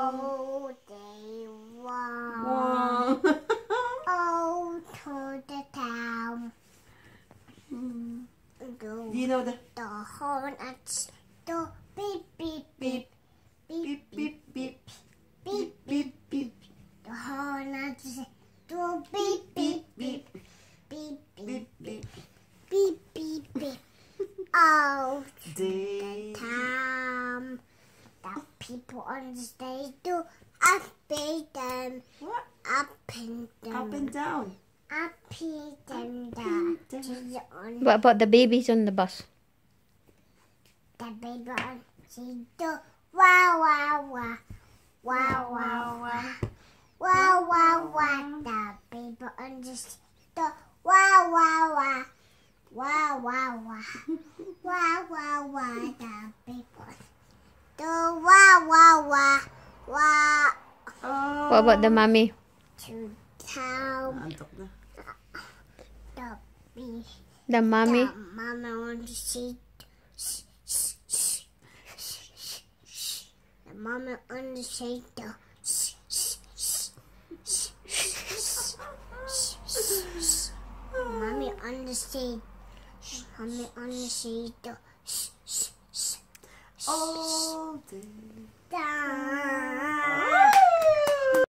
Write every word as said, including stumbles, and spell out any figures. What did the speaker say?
all day long. Wow. Oh, to the town. Mm. Do Do you know the the horn at the beep beep beep, beep beep, beep, beep, beep beep, beep, beep, the horn at the beep beep beep beep beep, beep. beep beep beep. Oh, Day. town. The people on the stage do up and down, What? up and down, Up and down. up and down. down. The on What about the babies on the bus? the baby on the do wow wow wow wow wow wow wow wow wow. The baby on the stage do wow wow wow wow wow wow wow wow wow. The baby on do wow wow wow wow. Oh. What about the mommy? To town. Naantok na. The bee. The mommy? The mama on the seat. The mama on the seat. The mommy on the seat. Mommy on the seat. The All day. down.